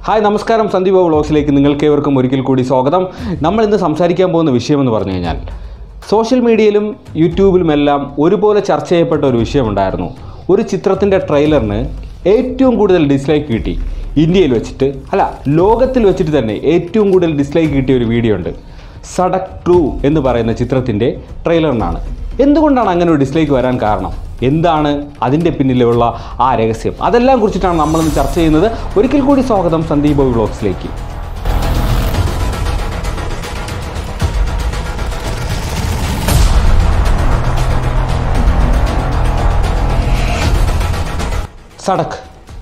Hi നമസ്കാരം, സന്ദീപ് വ്ളോഗ്സിലേക്ക് നിങ്ങൾക്കേവർക്കും ഒരിക്കൽ കൂടി സ്വാഗതം. നമ്മൾ ഇന്ന് സംസാരിക്കാൻ പോകുന്ന വിഷയമെന്ന് പറഞ്ഞു കഴിഞ്ഞാൽ സോഷ്യൽ മീഡിയയിലും യൂട്യൂബിലുമെല്ലാം ഒരുപോലെ ചർച്ച ചെയ്യപ്പെട്ട ഒരു വിഷയമുണ്ടായിരുന്നു. ഒരു ചിത്രത്തിൻ്റെ ട്രെയിലറിന് ഏറ്റവും കൂടുതൽ ഡിസ്ലൈക്ക് കിട്ടി. ഇന്ത്യയിൽ വെച്ചിട്ട് അല്ല, ലോകത്തിൽ വെച്ചിട്ട് തന്നെ ഏറ്റവും കൂടുതൽ ഡിസ്ലൈക്ക് കിട്ടിയ ഒരു വീഡിയോ ഉണ്ട്. സഡക് 2 എന്ന് പറയുന്ന ചിത്രത്തിൻ്റെ ട്രെയിലറിനാണ്. എന്തുകൊണ്ടാണ് അങ്ങനെ ഒരു ഡിസ്ലൈക്ക് വരാൻ കാരണം? എന്താണ് അതിൻ്റെ പിന്നിലുള്ള ആ രഹസ്യം? അതെല്ലാം കുറിച്ചിട്ടാണ് നമ്മളിന്ന് ചർച്ച ചെയ്യുന്നത്. ഒരിക്കൽ കൂടി സ്വാഗതം സന്ദീപ് വ്ളോഗ്സിലേക്ക്. സഡക്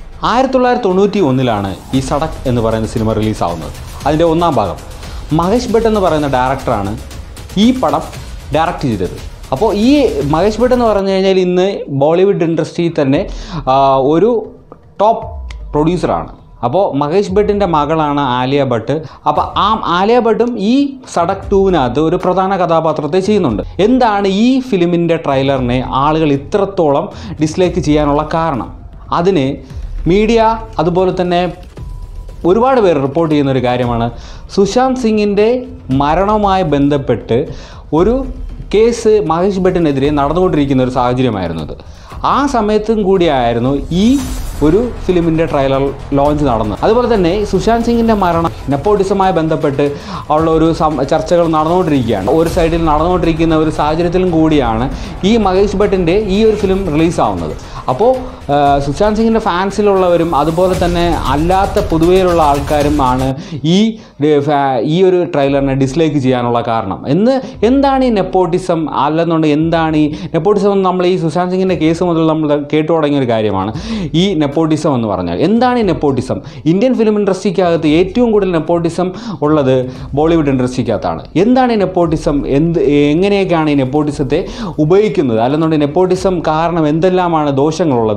1991 ഈ സഡക് എന്ന് പറയുന്ന സിനിമ റിലീസാവുന്നത്. അതിൻ്റെ ഒന്നാം ഭാഗം മഹേഷ് ഭട്ട് എന്ന് പറയുന്ന ഡയറക്ടറാണ് ഈ പടം ഡയറക്റ്റ് ചെയ്തത്. അപ്പോൾ ഈ മഹേഷ് ഭട്ട് എന്ന് പറഞ്ഞു കഴിഞ്ഞാൽ ഇന്ന് ബോളിവുഡ് ഇൻഡസ്ട്രിയിൽ തന്നെ ഒരു ടോപ്പ് പ്രൊഡ്യൂസറാണ്. അപ്പോൾ മഹേഷ് ഭട്ടിൻ്റെ മകളാണ് ആലിയ ഭട്ട്. അപ്പോൾ ആ ആലിയ ഭട്ടും ഈ സഡക് 2-നകത്ത് ഒരു പ്രധാന കഥാപാത്രത്തെ ചെയ്യുന്നുണ്ട്. എന്താണ് ഈ ഫിലിമിൻ്റെ ട്രെയിലറിനെ ആളുകൾ ഇത്രത്തോളം ഡിസ്ലൈക്ക് ചെയ്യാനുള്ള കാരണം? അതിന് മീഡിയ അതുപോലെ തന്നെ ഒരുപാട് പേർ റിപ്പോർട്ട് ചെയ്യുന്നൊരു കാര്യമാണ്. സുശാന്ത് സിംഗിൻ്റെ മരണവുമായി ബന്ധപ്പെട്ട് ഒരു കേസ് മഹേഷ് ഭട്ടിനെതിരെ നടന്നുകൊണ്ടിരിക്കുന്ന ഒരു സാഹചര്യമായിരുന്നത്. ആ സമയത്തും കൂടിയായിരുന്നു ഈ ഒരു ഫിലിമിൻ്റെ ട്രെയിലർ ലോഞ്ച് നടന്നത്. അതുപോലെ തന്നെ സുശാന്ത് സിംഗിൻ്റെ മരണം നെപ്പോട്ടിസവുമായി ബന്ധപ്പെട്ട് ഉള്ള ഒരു ചർച്ചകൾ നടന്നുകൊണ്ടിരിക്കുകയാണ്. ഒരു സൈഡിൽ നടന്നുകൊണ്ടിരിക്കുന്ന ഒരു സാഹചര്യത്തിലും കൂടിയാണ് ഈ മഹേഷ് ഭട്ടിൻ്റെ ഈ ഒരു ഫിലിം റിലീസാവുന്നത്. അപ്പോൾ സുശാന്ത് സിംഗിൻ്റെ ഫാൻസിലുള്ളവരും അതുപോലെ തന്നെ അല്ലാത്ത പൊതുവെയുള്ള ആൾക്കാരും ആണ് ഈ ഒരു ട്രെയിലറിനെ ഡിസ്ലൈക്ക് ചെയ്യാനുള്ള കാരണം. എന്താണ് ഈ നെപ്പോട്ടിസം? അല്ലെന്നുണ്ടെങ്കിൽ എന്താണ് ഈ നെപ്പോട്ടിസം? നമ്മൾ ഈ സുശാന്ത് സിംഗിൻ്റെ കേസ് മുതൽ നമ്മൾ കേട്ടു തുടങ്ങിയ ഒരു കാര്യമാണ് ഈ നെപ്പോട്ടിസം എന്ന് പറഞ്ഞാൽ. എന്താണ് ഈ നെപ്പോട്ടിസം? ഇന്ത്യൻ ഫിലിം ഇൻഡസ്ട്രിക്കകത്ത് ഏറ്റവും കൂടുതൽ നെപ്പോട്ടിസം ഉള്ളത് ബോളിവുഡ് ഇൻഡസ്ട്രിക്കകത്താണ്. എന്താണ് ഈ നെപ്പോട്ടിസം? എങ്ങനെയൊക്കെയാണ് ഈ നെപ്പോട്ടിസത്തെ ഉപയോഗിക്കുന്നത്? അല്ലെന്നുണ്ടെങ്കിൽ നെപ്പോട്ടിസം കാരണം എന്തെല്ലാമാണ് ദോഷങ്ങളുള്ളത്?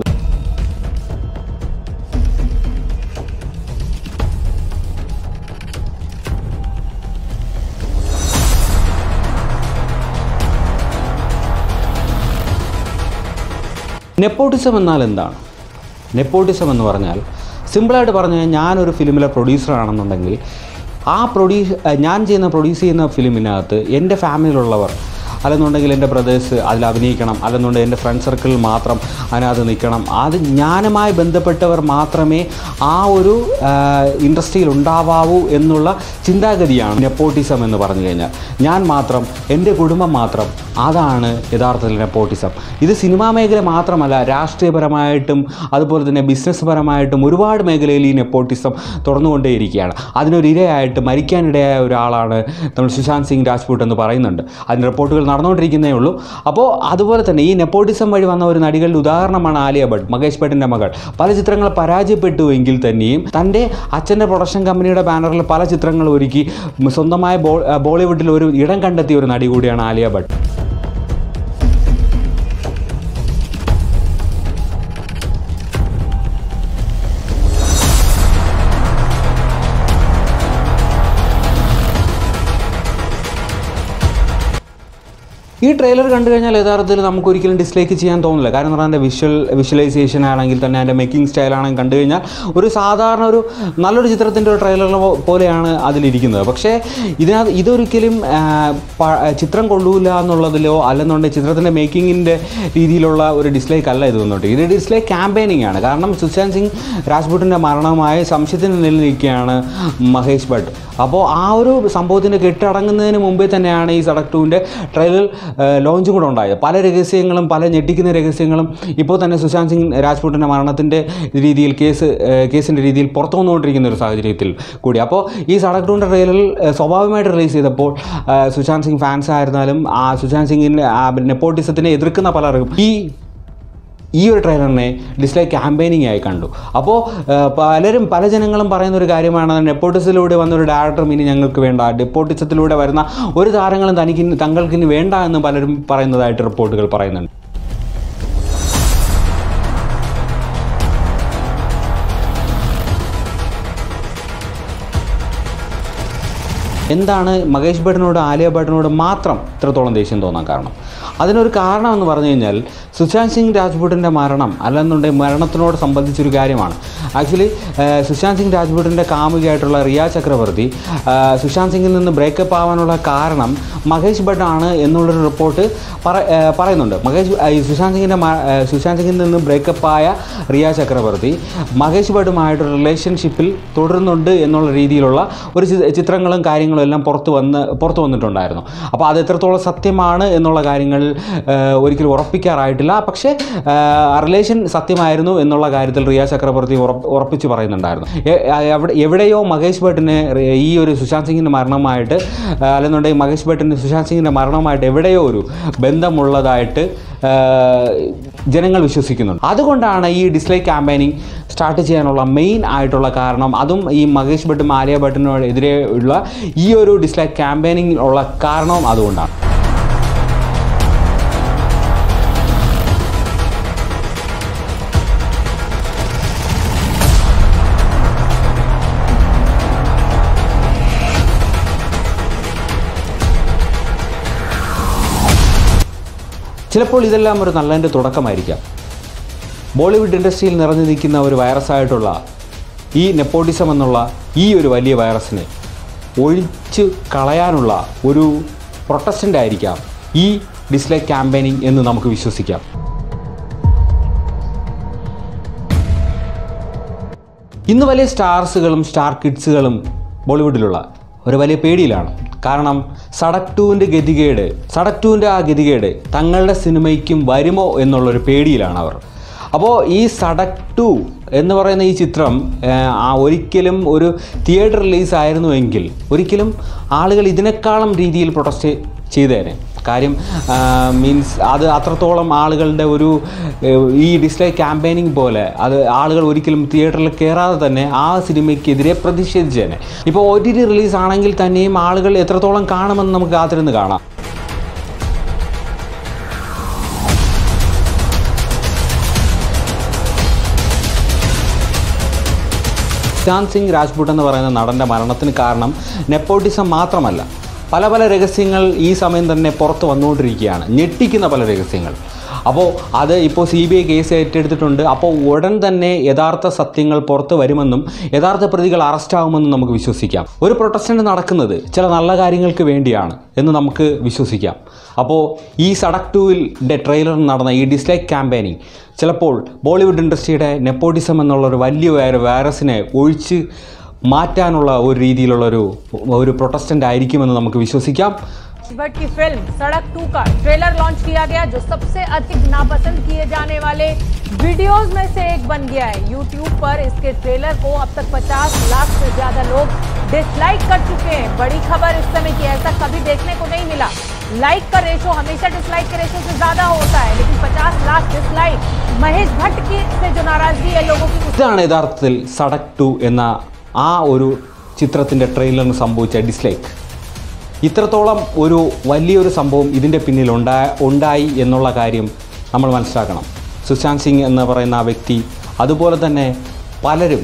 നെപ്പോട്ടിസം എന്നാൽ എന്താണ്? നെപ്പോട്ടിസം എന്ന് പറഞ്ഞാൽ സിമ്പിളായിട്ട് പറഞ്ഞു കഴിഞ്ഞാൽ, ഞാനൊരു ഫിലിമിലെ പ്രൊഡ്യൂസറാണെന്നുണ്ടെങ്കിൽ ഞാൻ പ്രൊഡ്യൂസ് ചെയ്യുന്ന ഫിലിമിനകത്ത് എൻ്റെ ഫാമിലിയിലുള്ളവർ അല്ലെന്നുണ്ടെങ്കിൽ എൻ്റെ ബ്രദേഴ്സ് അതിൽ അഭിനയിക്കണം, അല്ലെന്നുണ്ടെങ്കിൽ എൻ്റെ ഫ്രണ്ട് സർക്കിളിൽ മാത്രം അതിനകത്ത് നിൽക്കണം. അത് ഞാനുമായി ബന്ധപ്പെട്ടവർ മാത്രമേ ആ ഒരു ഇൻഡസ്ട്രിയിൽ ഉണ്ടാവാവൂ എന്നുള്ള ചിന്താഗതിയാണ് നെപ്പോട്ടിസം എന്ന് പറഞ്ഞു കഴിഞ്ഞാൽ. ഞാൻ മാത്രം, എൻ്റെ കുടുംബം മാത്രം, അതാണ് യഥാർത്ഥത്തിൽ നെപ്പോട്ടിസം. ഇത് സിനിമാ മേഖല മാത്രമല്ല, രാഷ്ട്രീയപരമായിട്ടും അതുപോലെ തന്നെ ബിസിനസ് പരമായിട്ടും ഒരുപാട് മേഖലയിൽ ഈ നെപ്പോട്ടിസം തുറന്നുകൊണ്ടേയിരിക്കുകയാണ്. അതിനൊരു ഇരയായിട്ട് മരിക്കാനിടയായ ഒരാളാണ് നമ്മൾ സുശാന്ത് സിംഗ് രാജ്പൂട്ട് എന്ന് പറയുന്നുണ്ട്. അതിന് റിപ്പോർട്ടുകൾ നടന്നുകൊണ്ടിരിക്കുന്നേ ഉള്ളൂ. അപ്പോൾ അതുപോലെ തന്നെ ഈ നെപ്പോട്ടിസം വഴി വന്ന ഒരു നടികളുടെ ഉദാഹരണമാണ് ആലിയ ഭട്ട്, മഹേഷ് ഭട്ടിൻ്റെ മകൾ. പല ചിത്രങ്ങൾ പരാജയപ്പെട്ടുവെങ്കിൽ തന്നെയും തൻ്റെ അച്ഛൻ്റെ പ്രൊഡക്ഷൻ കമ്പനിയുടെ ബാനറിൽ പല ചിത്രങ്ങൾ ഒരുക്കി സ്വന്തമായ ബോളിവുഡിൽ ഒരു ഇടം കണ്ടെത്തിയ ഒരു നടി കൂടിയാണ് ആലിയ ഭട്ട്. ഈ ട്രെയിലർ കണ്ടു കഴിഞ്ഞാൽ യഥാർത്ഥത്തിൽ നമുക്കൊരിക്കലും ഡിസ്ലൈക്ക് ചെയ്യാൻ തോന്നില്ല. കാരണം എന്ന് പറഞ്ഞാൽ അതിൻ്റെ വിഷ്വലൈസേഷൻ ആണെങ്കിൽ തന്നെ അതിൻ്റെ മേക്കിംഗ് സ്റ്റൈലാണെങ്കിൽ കണ്ടു കഴിഞ്ഞാൽ ഒരു സാധാരണ ഒരു നല്ലൊരു ചിത്രത്തിൻ്റെ ഒരു ട്രെയിലർ പോലെയാണ് അതിലിരിക്കുന്നത്. പക്ഷേ ഇതൊരിക്കലും ചിത്രം കൊള്ളൂല എന്നുള്ളതിലോ അല്ലെന്നുണ്ടെങ്കിൽ ചിത്രത്തിൻ്റെ മേക്കിങ്ങിൻ്റെ രീതിയിലുള്ള ഒരു ഡിസ്ലൈക്ക് അല്ല ഇത് വന്നിട്ട്. ഇത് ഡിസ്ലൈക്ക് ക്യാമ്പയിനിങ് ആണ്. കാരണം സുശാന്ത് സിംഗ് രാജ്പൂട്ടിൻ്റെ മരണവുമായി സംശയത്തിന് നിലനിൽക്കുകയാണ് മഹേഷ് ഭട്ട്. അപ്പോൾ ആ ഒരു സംഭവത്തിൻ്റെ കെട്ടടങ്ങുന്നതിന് മുമ്പേ തന്നെയാണ് ഈ സഡക് 2-ൻ്റെ ട്രെയിലർ ലോഞ്ചും കൂടെ ഉണ്ടായത്. പല രഹസ്യങ്ങളും, പല ഞെട്ടിക്കുന്ന രഹസ്യങ്ങളും ഇപ്പോൾ തന്നെ സുശാന്ത് സിംഗ് രാജ്പൂട്ടിൻ്റെ മരണത്തിൻ്റെ രീതിയിൽ കേസിൻ്റെ രീതിയിൽ പുറത്തു വന്നുകൊണ്ടിരിക്കുന്ന ഒരു സാഹചര്യത്തിൽ കൂടി. അപ്പോൾ ഈ സഡക് 2-ൻ്റെ ട്രെയിലർ സ്വാഭാവികമായിട്ട് റിലീസ് ചെയ്തപ്പോൾ സുശാന്ത് സിംഗ് ഫാൻസ് ആയിരുന്നാലും സുശാന്ത് സിംഗിൻ്റെ നെപ്പോട്ടിസത്തിനെ എതിർക്കുന്ന പലർക്കും ഈ ഒരു ട്രെയിലറിനെ ഡിസ്ലൈക്ക് ക്യാമ്പയിനിങ് ആയി കണ്ടു. അപ്പോൾ പല ജനങ്ങളും പറയുന്ന ഒരു കാര്യമാണ്, നെപ്പോട്ടിസത്തിലൂടെ വന്നൊരു ഡയറക്ടറും ഇനി ഞങ്ങൾക്ക് വേണ്ട, നെപ്പോട്ടിസത്തിലൂടെ വരുന്ന ഒരു താരങ്ങളും തങ്ങൾക്കിനി വേണ്ട എന്ന് പലരും പറയുന്നതായിട്ട് റിപ്പോർട്ടുകൾ പറയുന്നുണ്ട്. എന്താണ് മഹേഷ് ഭട്ടിനോട് ആലിയ ഭട്ടിനോട് മാത്രം ഇത്രത്തോളം ദേഷ്യം തോന്നാൻ കാരണം? അതിനൊരു കാരണം എന്ന് പറഞ്ഞു കഴിഞ്ഞാൽ സുശാന്ത് സിംഗ് രാജ്പൂട്ടിൻ്റെ മരണം അല്ലെന്നുണ്ടെങ്കിൽ മരണത്തിനോട് സംബന്ധിച്ചൊരു കാര്യമാണ്. ആക്ച്വലി സുശാന്ത് സിംഗ് രാജ്പൂട്ടിൻ്റെ കാമുകിയായിട്ടുള്ള റിയ ചക്രവർത്തി സുശാന്ത് സിംഗിൽ നിന്ന് ബ്രേക്കപ്പ് ആവാനുള്ള കാരണം മഹേഷ് ഭട്ടാണ് എന്നുള്ളൊരു റിപ്പോർട്ട് പറയുന്നുണ്ട്. സുശാന്ത് സിംഗിൽ നിന്ന് ബ്രേക്കപ്പായ റിയ ചക്രവർത്തി മഹേഷ് ഭട്ടുമായിട്ടൊരു റിലേഷൻഷിപ്പിൽ തുടരുന്നുണ്ട് എന്നുള്ള രീതിയിലുള്ള ഒരു ചിത്രങ്ങളും കാര്യങ്ങളും എല്ലാം പുറത്തു വന്നിട്ടുണ്ടായിരുന്നു. അപ്പോൾ അത് എത്രത്തോളം സത്യമാണ് എന്നുള്ള കാര്യങ്ങൾ ഒരിക്കലും ഉറപ്പിക്കാറായിട്ടില്ല. പക്ഷേ റിലേഷൻ സത്യമായിരുന്നു എന്നുള്ള കാര്യത്തിൽ റിയ ചക്രവർത്തി ഉറപ്പിച്ച് പറയുന്നുണ്ടായിരുന്നു. എവിടെയോ മഹേഷ് ഭട്ടിന് ഈ ഒരു സുശാന്ത് സിംഗിൻ്റെ മരണമായിട്ട് അല്ലെന്നുണ്ടെങ്കിൽ മഹേഷ് ഭട്ടിന് സുശാന്ത് സിംഗിൻ്റെ മരണമായിട്ട് എവിടെയോ ഒരു ബന്ധമുള്ളതായിട്ട് ജനങ്ങൾ വിശ്വസിക്കുന്നുണ്ട്. അതുകൊണ്ടാണ് ഈ ഡിസ്ലൈക്ക് ക്യാമ്പയിനിങ് സ്റ്റാർട്ട് ചെയ്യാനുള്ള മെയിൻ ആയിട്ടുള്ള കാരണം. അതും ഈ മഹേഷ് ഭട്ടും ആലിയ ഭട്ടിനെതിരെ ഉള്ള ഈ ഒരു ഡിസ്ലൈക്ക് ക്യാമ്പയിനിങ് ഉള്ള കാരണവും അതുകൊണ്ടാണ്. ചിലപ്പോൾ ഇതെല്ലാം ഒരു നല്ലതിൻ്റെ തുടക്കമായിരിക്കാം. ബോളിവുഡ് ഇൻഡസ്ട്രിയിൽ നിറഞ്ഞു നിൽക്കുന്ന ഒരു വൈറസായിട്ടുള്ള ഈ നെപ്പോട്ടിസം എന്നുള്ള ഈ ഒരു വലിയ വൈറസിനെ ഒഴിച്ച് കളയാനുള്ള ഒരു പ്രൊട്ടസ്റ്റൻ്റ് ആയിരിക്കാം ഈ ഡിസ്ലൈക്ക് ക്യാമ്പയിനിങ് എന്ന് നമുക്ക് വിശ്വസിക്കാം. ഇന്ന് വലിയ സ്റ്റാർസുകളും സ്റ്റാർ കിഡ്സുകളും ബോളിവുഡിലുള്ള ഒരു വലിയ പേടിയിലാണ്. കാരണം സടക് 2ൻ്റെ ആ ഗതികേട് തങ്ങളുടെ സിനിമയ്ക്കും വരുമോ എന്നുള്ളൊരു പേടിയിലാണ് അവർ. അപ്പോൾ ഈ സടക് 2 എന്ന് പറയുന്ന ഈ ചിത്രം ഒരിക്കലും ഒരു തിയേറ്റർ റിലീസ് ആയിരുന്നുവെങ്കിൽ ഒരിക്കലും ആളുകൾ ഇതിനേക്കാളും രീതിയിൽ പ്രൊട്ടസ്റ്റ് ചെയ്തേനെ. കാര്യം മീൻസ് അത് അത്രത്തോളം ആളുകളുടെ ഒരു ഈ ഡിസ്ലൈക്ക് ക്യാമ്പയിനിങ് പോലെ അത് ആളുകൾ ഒരിക്കലും തിയേറ്ററിൽ കയറാതെ തന്നെ ആ സിനിമയ്ക്കെതിരെ പ്രതിഷേധിച്ചേനെ. ഇപ്പോൾ OTT റിലീസ് ആണെങ്കിൽ തന്നെയും ആളുകൾ എത്രത്തോളം കാണുമെന്ന് നമുക്ക് കാത്തിരുന്ന് കാണാം. സുശാന്ത് സിംഗ് രാജ്പൂട്ട് എന്ന് പറയുന്ന നടൻ്റെ മരണത്തിന് കാരണം നെപ്പോട്ടിസം മാത്രമല്ല, പല രഹസ്യങ്ങൾ ഈ സമയം തന്നെ പുറത്ത് വന്നുകൊണ്ടിരിക്കുകയാണ്. ഞെട്ടിക്കുന്ന പല രഹസ്യങ്ങൾ. അപ്പോൾ അത് ഇപ്പോൾ CBI കേസ് ഏറ്റെടുത്തിട്ടുണ്ട്. അപ്പോൾ ഉടൻ തന്നെ യഥാർത്ഥ സത്യങ്ങൾ പുറത്ത് വരുമെന്നും യഥാർത്ഥ പ്രതികൾ അറസ്റ്റാകുമെന്നും നമുക്ക് വിശ്വസിക്കാം. ഒരു പ്രൊട്ടസ്റ്റ് നടക്കുന്നത് ചില നല്ല കാര്യങ്ങൾക്ക് വേണ്ടിയാണ് എന്ന് നമുക്ക് വിശ്വസിക്കാം. അപ്പോൾ ഈ സടക് 2ൻ്റെ ട്രെയിലർ നടന്ന ഈ ഡിസ്ലൈക്ക് ക്യാമ്പയിനിങ് ചിലപ്പോൾ ബോളിവുഡ് ഇൻഡസ്ട്രിയുടെ നെപ്പോട്ടിസം എന്നുള്ളൊരു വലിയ വൈറസിനെ ഒഴിച്ച് മാറ്റാനുള്ള ഒരു രീതിയിലുള്ള ഒരു പ്രൊട്ടസ്റ്റൻ്റ് ആയിരിക്കുമെന്ന് നമുക്ക് വിശ്വസിക്കാം. भट्ट की फिल्म सड़क 2 का ट्रेलर लॉन्च किया गया, जो सबसे अधिक नापसंद किए जाने वाले वीडियोस में से एक बन गया है। YouTube पर इसके ट्रेलर को अब तक 50 लाख से ज्यादा लोग डिसलाइक कर चुके हैं। बड़ी खबर इस समय की, ऐसा कभी देखने को नहीं मिला। लाइक का रेशो हमेशा डिसलाइक के रेशो से ज्यादा होता है, लेकिन 50 लाख डिसलाइक महेश भट्ट की से जो नाराजगी है लोगों की, ഇതാണ് യഥാർത്ഥത്തിൽ സടക് 2 എന്ന ആ ഒരു ചിത്രത്തിൻ്റെ ട്രെയിലറിന് സംഭവിച്ച ഡിസ്ലൈക്ക്. ഇത്രത്തോളം ഒരു വലിയൊരു സംഭവം ഇതിൻ്റെ പിന്നിൽ ഉണ്ടായി എന്നുള്ള കാര്യം നമ്മൾ മനസ്സിലാക്കണം. സുശാന്ത് സിംഗ് എന്ന് പറയുന്ന ആ വ്യക്തി, അതുപോലെ തന്നെ പലരും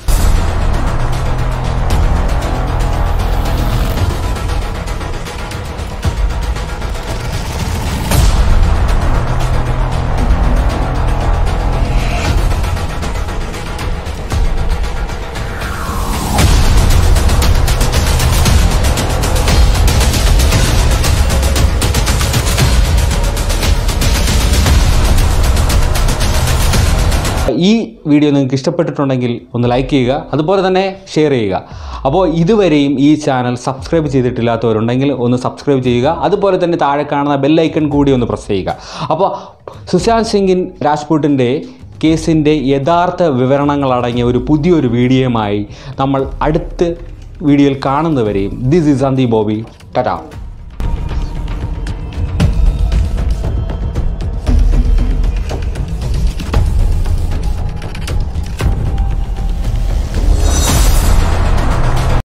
ഈ വീഡിയോ നിങ്ങൾക്ക് ഇഷ്ടപ്പെട്ടിട്ടുണ്ടെങ്കിൽ ഒന്ന് ലൈക്ക് ചെയ്യുക, അതുപോലെ തന്നെ ഷെയർ ചെയ്യുക. അപ്പോൾ ഇതുവരെയും ഈ ചാനൽ സബ്സ്ക്രൈബ് ചെയ്തിട്ടില്ലാത്തവരുണ്ടെങ്കിൽ ഒന്ന് സബ്സ്ക്രൈബ് ചെയ്യുക. അതുപോലെ തന്നെ താഴെ കാണുന്ന ബെല്ലൈക്കൺ കൂടി ഒന്ന് പ്രസ് ചെയ്യുക. അപ്പോൾ സുശാന്ത് സിംഗ് രാജ്പൂട്ടിൻ്റെ കേസിൻ്റെ യഥാർത്ഥ വിവരണങ്ങളടങ്ങിയ ഒരു പുതിയൊരു വീഡിയോയുമായി നമ്മൾ അടുത്ത വീഡിയോയിൽ കാണുന്നവരെയും ദിസ് ഈസ് സന്ദീപ് ബോബി. ടാറ്റാ.